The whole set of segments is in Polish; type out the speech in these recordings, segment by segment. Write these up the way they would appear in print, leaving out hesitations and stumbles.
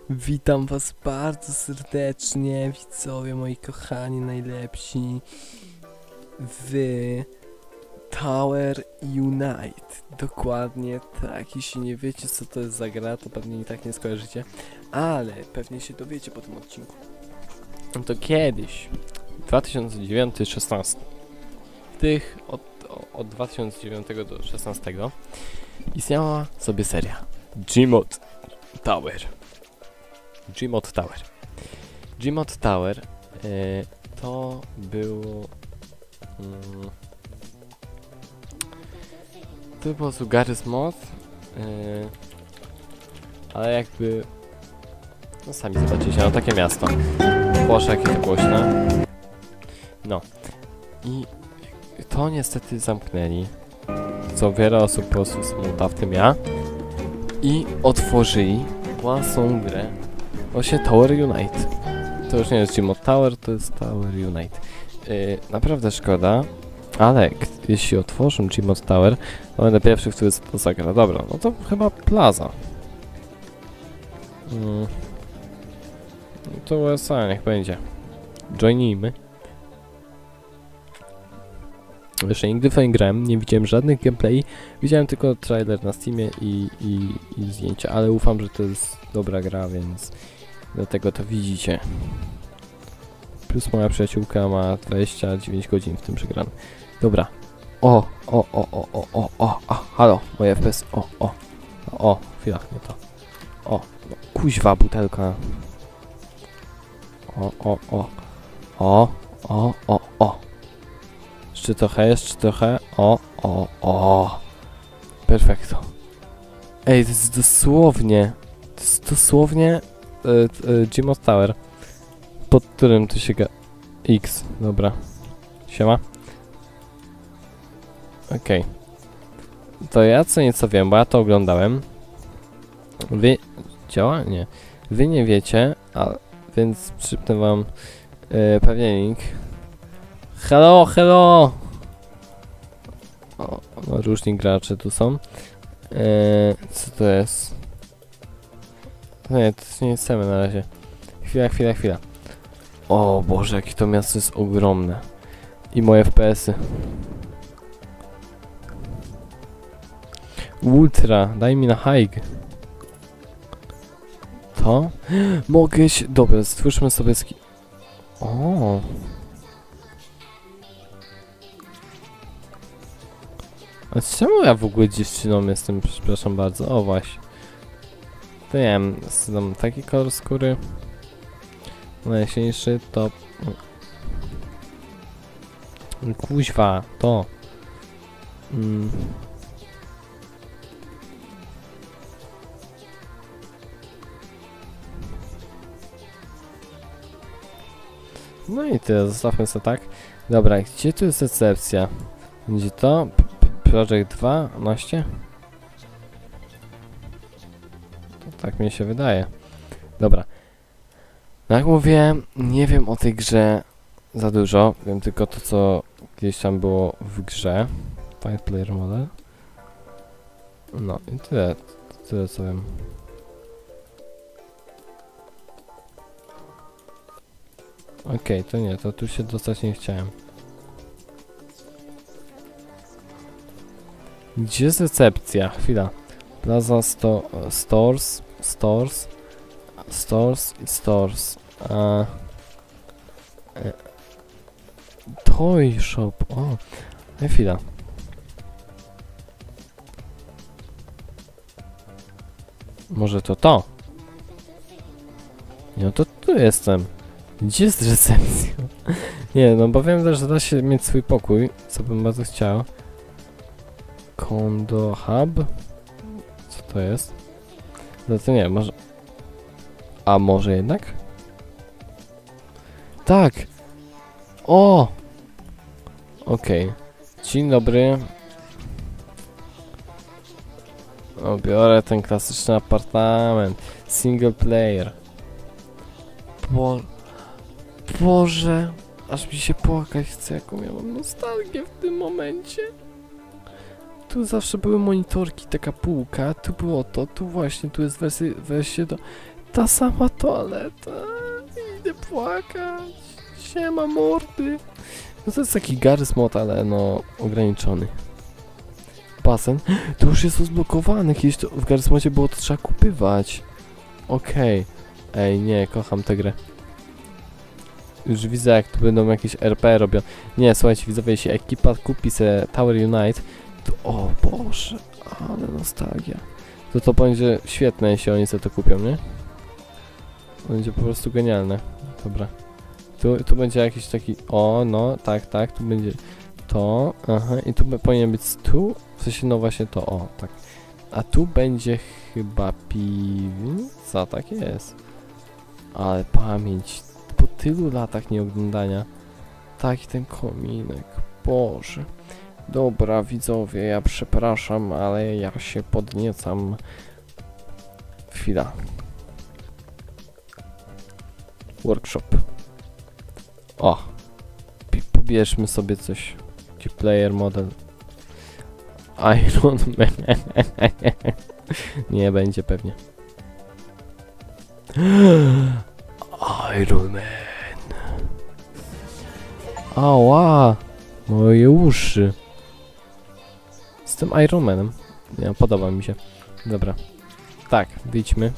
Witam was bardzo serdecznie, widzowie moi kochani, najlepsi w Tower Unite. Dokładnie tak, jeśli nie wiecie co to jest za gra, to pewnie i tak nie skojarzycie, ale pewnie się dowiecie po tym odcinku. No to kiedyś, 2009-16, od 2009 do 2016 istniała sobie seria Gmod Tower. Gmod Tower to było to po prostu Garry's Mod, ale jakby no sami zobaczycie, no takie miasto. Boże, jakie to głośne. No i to niestety zamknęli, co wiele osób po prostu smuta, w tym ja, i otworzyli własną grę, właśnie Tower Unite. To już nie jest Gmod Tower, to jest Tower Unite. Naprawdę szkoda, ale jeśli otworzę Gmod Tower, to będę pierwszy, który to zagra. Dobra, no to chyba Plaza. To USA, niech będzie. Joinijmy. Jeszcze nigdy w nie grałem, nie widziałem żadnych gameplay, widziałem tylko trailer na Steamie i zdjęcia, ale ufam, że to jest dobra gra, więc dlatego to widzicie. Plus moja przyjaciółka ma 29 godzin w tym przegranym. Dobra. Halo, moje FPS. Chwila, nie to. No, kuźwa, butelka. Jeszcze trochę. Perfekto. Ej, to jest dosłownie Gmod Tower, pod którym tu się X, dobra. Siema. Okej. To ja co nieco wiem, bo ja to oglądałem. Wy... Działa? Nie. Wy nie wiecie, więc przypnę wam pewnie link. Hello! O, no, różni gracze tu są. Co to jest? Nie, to nie chcemy na razie. Chwila. O Boże, jakie to miasto jest ogromne. I moje FPS-y. Ultra, daj mi na hike. To? Mogę się... Dobra, stwórzmy sobie O. A czemu ja w ogóle dziewczyną jestem, przepraszam bardzo? O właśnie. To nie wiem, dam taki kolor skóry. Najjaśniejszy to... Kuźwa, to. No i tyle, zostawmy sobie tak. Dobra, gdzie tu jest recepcja? Będzie to? Project 12? To tak mi się wydaje. Dobra. No jak mówiłem, nie wiem o tej grze za dużo. Wiem tylko to, co gdzieś tam było w grze. Find Player Model. No i tyle co wiem. Okej, to nie, to tu się dostać nie chciałem. Gdzie jest recepcja? Chwila. Plaza Stores. Toy Shop. O, chwila. Może to? No to tu jestem. Gdzie jest recepcja? Nie, no bo wiem też, że da się mieć swój pokój, co bym bardzo chciał. Condo Hub? Co to jest? No to nie, może... A może jednak? Tak! O! Okej. Dzień dobry. O, biorę ten klasyczny apartament. Single player. Boże! Aż mi się płakać chce, jaką ja mam nostalgię w tym momencie. Tu zawsze były monitorki, taka półka, tu było to, tu właśnie, tu jest wersja do... Ta sama toaleta. Idę płakać. Siema mordy. No to jest taki Garry's Mod, ale no ograniczony. Basen. To już jest rozblokowany. Kiedyś to w Garry's Modzie było, to trzeba kupywać. Okej. Ej, nie, kocham tę grę. Już widzę, jak tu będą jakieś RP robią. Nie, słuchajcie, widzowie, jeśli ekipa kupi se Tower Unite, to o Boże, ale nostalgia. To będzie świetne, jeśli oni sobie to kupią, nie? Będzie po prostu genialne. Dobra. Tu będzie jakiś taki... O, no, tak, tu będzie to. Aha, i tu powinien być tu. W sensie, no właśnie to, o, tak. A tu będzie chyba piwnica, tak jest. Ale pamięć. Po tylu latach nieoglądania. Taki ten kominek. Boże. Dobra, widzowie, ja przepraszam, ale ja się podniecam. Chwila. Workshop. O. Pobierzmy sobie coś. Player model. Iron Man. Nie będzie pewnie. Iron Man. Ała. Moje uszy. Z tym Iron Manem. Nie, podoba mi się. Dobra. Tak, wyjdźmy.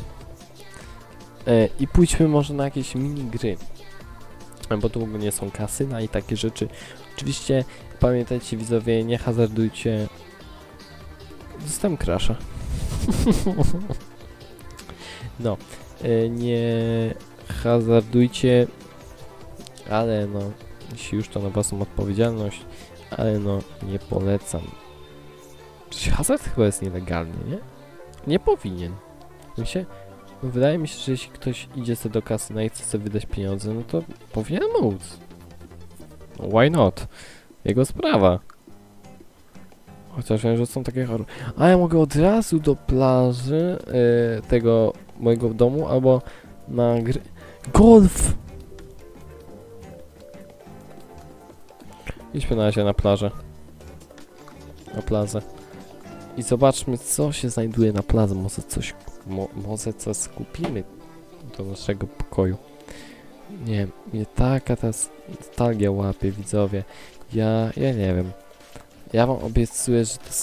I pójdźmy może na jakieś minigry. Bo tu nie są kasyna i takie rzeczy. Oczywiście pamiętajcie, widzowie, nie hazardujcie. Dostałem crasha. No. Nie hazardujcie. Ale no. Jeśli już to na własną odpowiedzialność. Ale no, nie polecam. Przecież hazard chyba jest nielegalny, nie? Nie powinien. Wydaje mi się, że jeśli ktoś idzie sobie do kasyna i chce sobie wydać pieniądze, no to powinien móc. Why not? Jego sprawa. Chociaż wiem, że są takie choroby. A ja mogę od razu do plaży tego mojego domu, albo na gry... Golf! Idźmy na razie na plażę. Na plazę. I zobaczmy, co się znajduje na plaży. Może coś skupimy do naszego pokoju. Nie, mnie taka ta nostalgia łapie, widzowie. Ja nie wiem. Ja wam obiecuję, że to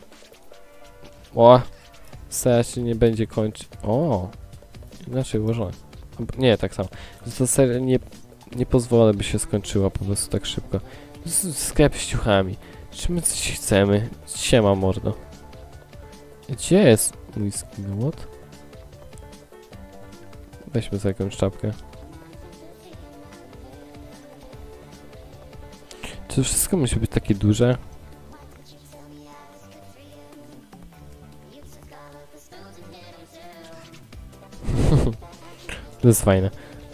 się nie będzie kończyć. O! Inaczej ułożone. Nie, tak samo. Że ta seria nie pozwolę, by się skończyła po prostu tak szybko. Sklep z ciuchami. Czy my coś chcemy? Siema, mordo. Gdzie jest mój skin? What? Weźmy sobie jakąś czapkę. Czy to wszystko musi być takie duże? To jest fajne.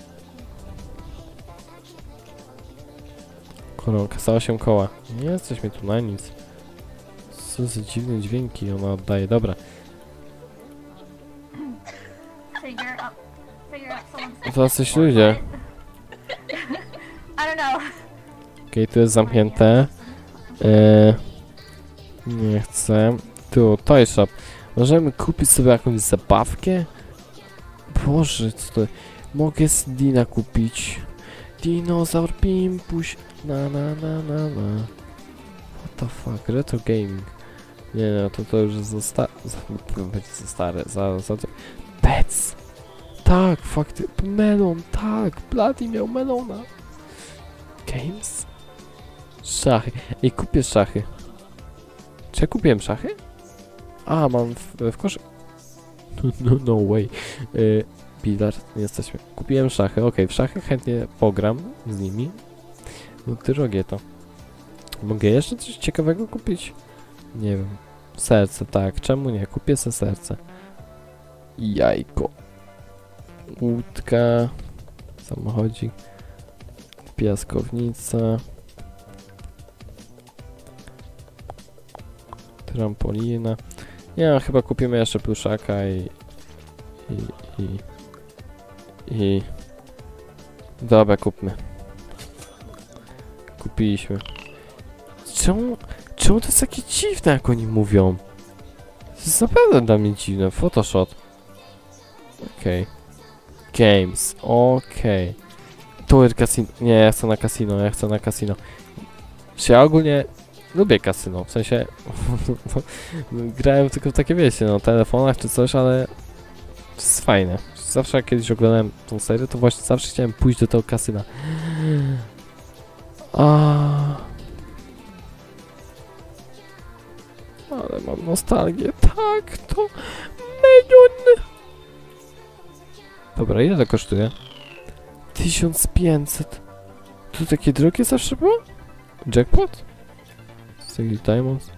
Koronka, za 8 koła. Nie jesteśmy tu na nic. Co za dziwne dźwięki ona oddaje. Dobra. To jesteś ludzie. Okej, tu jest zamknięte. Nie chcę. Tu, Toy Shop. Możemy kupić sobie jakąś zabawkę? Boże, co to... Mogę z Dina kupić. Dinozaur Pimpuś. Na. What the fuck? Retro gaming. Nie, no, to już jest będzie za stare. Pets! Tak, fakty. Melon, tak. Bloody miał melona. Games? Szachy. Ej, kupię szachy. Czy ja kupiłem szachy? A, mam w koszy... No way. Bilard, nie jesteśmy. Kupiłem szachy, okej, w szachy chętnie pogram z nimi. No drogie to. Mogę jeszcze coś ciekawego kupić? Nie wiem. Serce, tak, czemu nie? Kupię sobie serce. Jajko. Łódka. Samochodzik. Piaskownica. Trampolina. Nie, chyba kupimy jeszcze pluszaka i... Dobra, kupmy. Kupiliśmy. Czemu to jest takie dziwne, jak oni mówią? To jest naprawdę dla mnie dziwne. Photoshop. Okej. Games, okej. Tower Casino, nie, ja chcę na casino, ja chcę na casino. Czy ja ogólnie lubię kasyno, w sensie grałem tylko w takie, wiecie, no, telefonach czy coś, ale to jest fajne. Zawsze jak kiedyś oglądałem tą serię, to właśnie zawsze chciałem pójść do tego kasyna. Ale mam nostalgię, tak, to milion. Dobra, ile to kosztuje? 1500. To takie drogie zawsze było? Jackpot? Single Diamonds?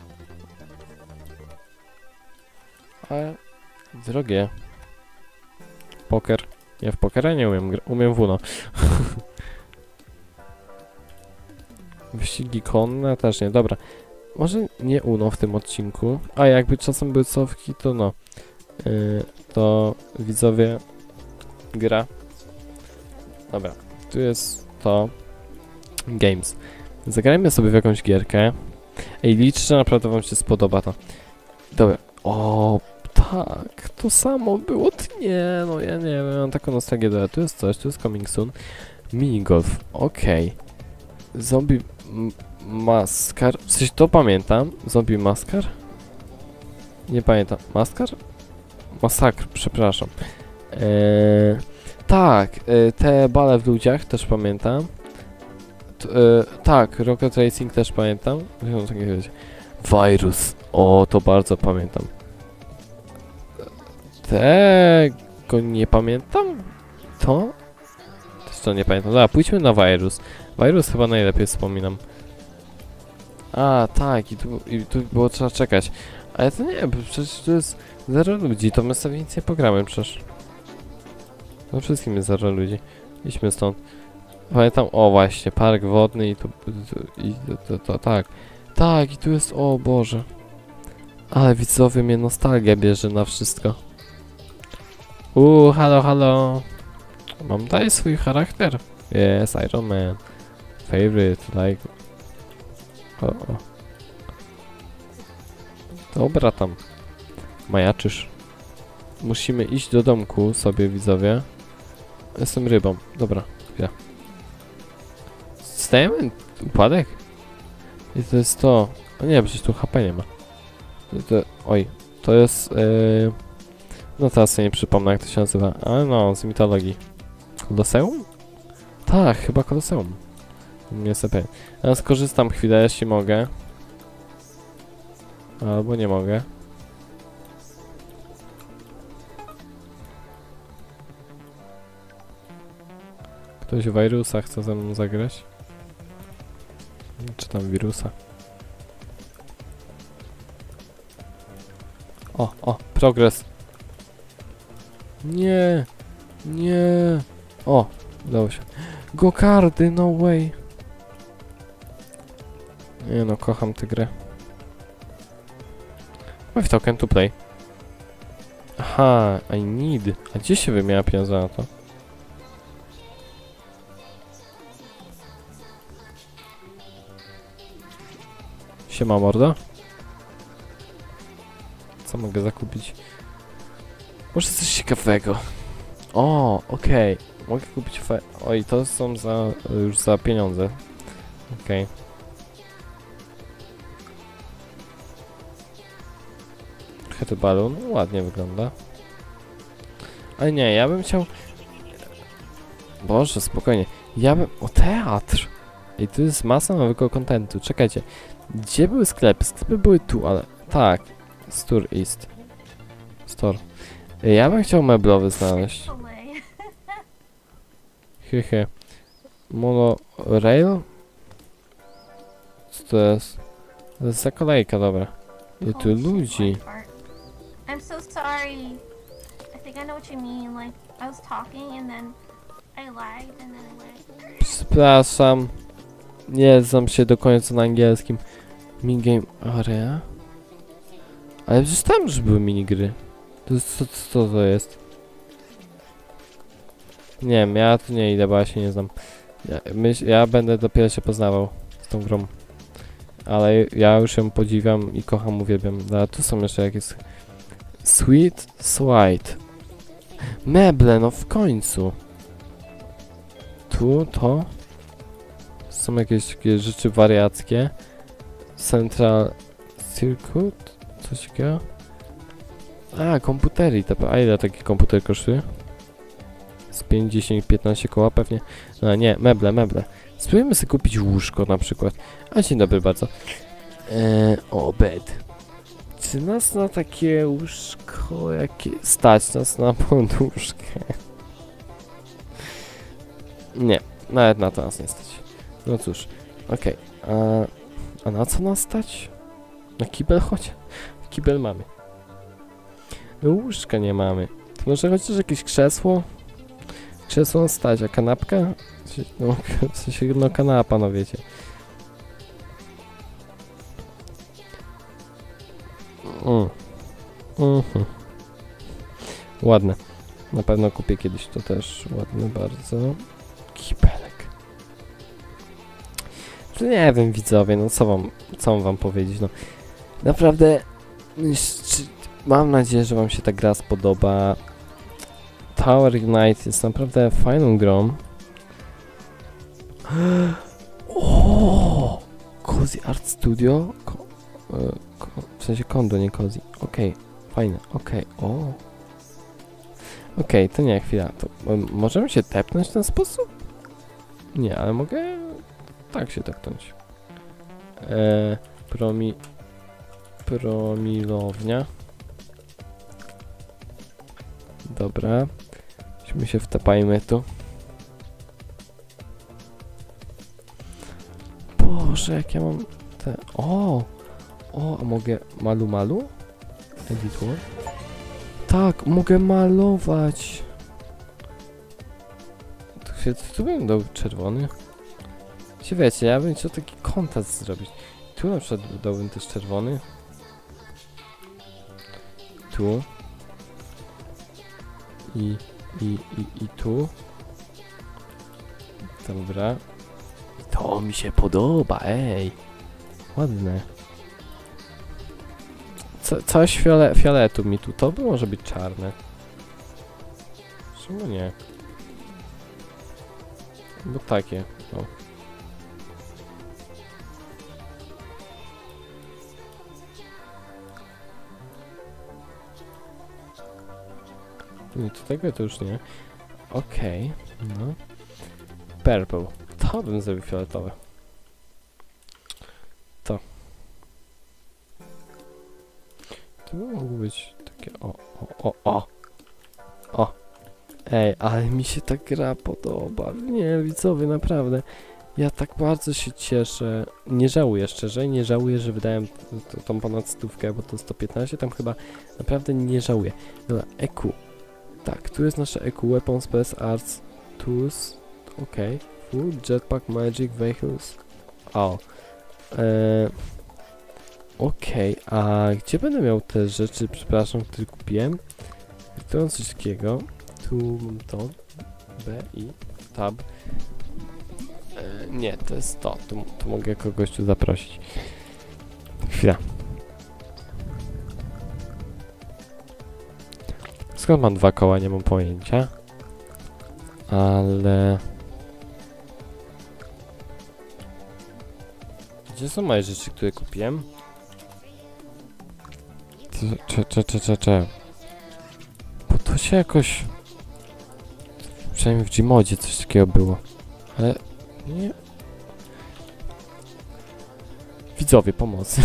Ale drogie. Poker. Ja w pokera nie umiem, umiem w Uno. Wyścigi konne też nie, dobra. Może nie Uno w tym odcinku, a jakby czasem były cofki, to no. To widzowie gra. Dobra, tu jest to Games. Zagrajmy sobie w jakąś gierkę. Ej, liczę, że naprawdę wam się spodoba to. Dobra, o tak, to samo było, nie, no ja nie wiem, mam taką nostalgię, dobra, tu jest coś, tu jest Coming Soon. Minigolf, okej. Zombie Maskar, w sensie to pamiętam, Zombie Maskar? Nie pamiętam, Maskar? Masakr, przepraszam. Tak, te bale w ludziach też pamiętam. Tak, Rocket Racing też pamiętam. Virus, o, to bardzo pamiętam. Tego nie pamiętam? To? Też to nie pamiętam. Dobra, pójdźmy na Virus. Virus chyba najlepiej wspominam. A, tak, i tu było trzeba czekać. Ale to nie, bo przecież tu jest 0 ludzi, to my sobie nic nie pogramy przecież. No wszystkim jest 0 ludzi. Idźmy stąd. Pamiętam, o właśnie, park wodny i to tak. Tak, i tu jest, o Boże. Ale widzowie, mnie nostalgia bierze na wszystko. Halo, halo. Mam dalej swój charakter. Yes, Iron Man. Favorite, like. O. Dobra tam. Majaczysz. Musimy iść do domku sobie, widzowie. Jestem rybą. Dobra, ja. Stajemy? Upadek? I to jest to. O nie, przecież tu HP nie ma. Oj, to jest. No teraz sobie nie przypomnę, jak to się nazywa. Ale no, z mitologii. Koloseum? Tak, chyba Koloseum. Nie jestem pewien. Ja skorzystam chwilę, jeśli mogę. Albo nie mogę. Ktoś Virusa chce ze mną zagrać? Czy tam wirusa? O, progres. Nie, nie. O, udało się. Go-karty, no way. Nie no, kocham tę grę. With token to play. Aha, I need. A gdzie się wymienia pieniądze na to? Siema mordo. Co mogę zakupić? Może coś ciekawego. O, okej. Mogę kupić Oj, to są już za pieniądze. Okej. Head balloon, ładnie wygląda. Ale nie, ja bym chciał... Boże, spokojnie. Ja bym... O, teatr! I tu jest masa nowego kontentu. Czekajcie. Gdzie były sklepy? Sklepy były tu, ale... Tak. Store East. Store. Ja bym chciał meblowy znaleźć. Hehe. Monorail? Co to jest? To jest za kolejka, dobra. I tu ludzi. I'm so sorry. I think I know what you mean. Like, I was talking and then I lagged and then it went. Przepraszam. Nie znam się do końca na angielskim. Minigame area? Ale przecież tam już były minigry. Co to jest? Nie wiem, ja tu nie idę, bo ja się nie znam. Ja będę dopiero się poznawał z tą grą. Ale ja już ją podziwiam i kocham, uwielbiam. A tu są jeszcze jakieś... Sweet Sweet. Meble, no w końcu. Tu, to. Są jakieś takie rzeczy wariackie. Central Circuit? Coś takiego? A, komputery. A ile taki komputer kosztuje? Z 5, 10, 15 koła pewnie. No nie, meble. Spróbujmy sobie kupić łóżko na przykład. A dzień dobry bardzo. Bed. Czy nas na takie łóżko, jakie stać nas na poduszkę? Nie, nawet na to nas nie stać. No cóż, okej. A na co nas stać? Na kibel chodź. Kibel mamy. No łóżka nie mamy. To może chociaż jakieś krzesło? Krzesło stać, a kanapka? No, w sensie, no kanapa, no wiecie. Ładne. Na pewno kupię kiedyś to też. Ładny bardzo. Kibelek. To nie wiem, widzowie, no co mam wam powiedzieć, no. Naprawdę mam nadzieję, że wam się ta gra spodoba. Tower Unite jest naprawdę fajną grą. O! Cozy Art Studio? W sensie kondo, nie Cozy. Okej, fajne, Okej, to nie, chwila. To, możemy się tepnąć w ten sposób? Nie, ale mogę tak się tepnąć. Promilownia. Dobra. My się wtapajmy tu. Boże, jak ja mam te... O, a mogę malu? Editor? Tak, mogę malować. Tu bym dał czerwony. Wiecie, ja bym chciał taki kontrast zrobić. Tu na przykład dałbym też czerwony. Tu. I tu. Dobra. To mi się podoba, ej. Ładne. Coś fioletu mi tu. To by może być czarne. Czemu nie? Bo takie. O. Nie, to tego to już nie. Okej, no. Purple. To bym zrobił fioletowe. To. To by mogło być takie o. Ej, ale mi się ta gra podoba. Nie, widzowie, naprawdę. Ja tak bardzo się cieszę. Nie żałuję, szczerze. Nie żałuję, że wydałem tą ponad 100, bo to 115. Tam chyba naprawdę nie żałuję. Dobra, EQ. Tak, tu jest nasze EQ, Weapons, Spells, Arts, Tools, okej, Food, Jetpack, Magic, Vehicles, okej, a gdzie będę miał te rzeczy, przepraszam, które kupiłem? Tu mam coś takiego, tu mam to, B, I, Tab, nie, to jest to, tu mogę kogoś tu zaprosić, chwila. Skąd mam 2 koła, nie mam pojęcia. Ale... Gdzie są moje rzeczy, które kupiłem? Bo to się jakoś... Przynajmniej w Gmodzie coś takiego było. Ale... Nie... Widzowie, pomocy.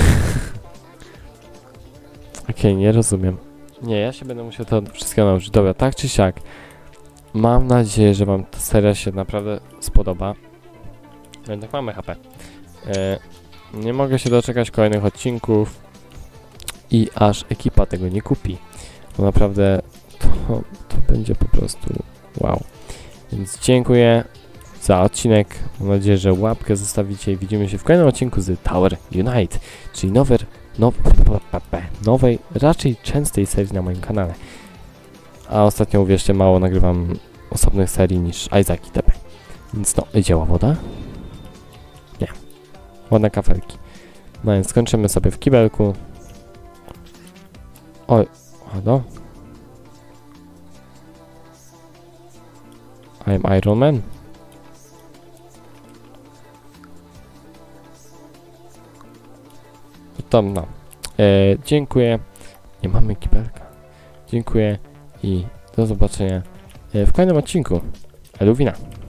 Okej, nie rozumiem. Nie, ja się będę musiał to wszystkiego nauczyć. Dobra, tak czy siak. Mam nadzieję, że wam ta seria się naprawdę spodoba. Jednak mamy HP. Nie mogę się doczekać kolejnych odcinków. I aż ekipa tego nie kupi. Bo naprawdę to będzie po prostu wow. Więc dziękuję za odcinek. Mam nadzieję, że łapkę zostawicie i widzimy się w kolejnym odcinku z Tower Unite. Czyli nowej, raczej częstej serii na moim kanale. A ostatnio, uwierzcie, mało nagrywam osobnych serii niż Isaac itp. Więc no, działa woda? Nie. Ładne kafelki. No więc skończymy sobie w kibelku. Oj, halo? I'm Iron Man. Tam, no. Dziękuję. Nie mamy kibelka. Dziękuję i do zobaczenia w kolejnym odcinku. Eluwina.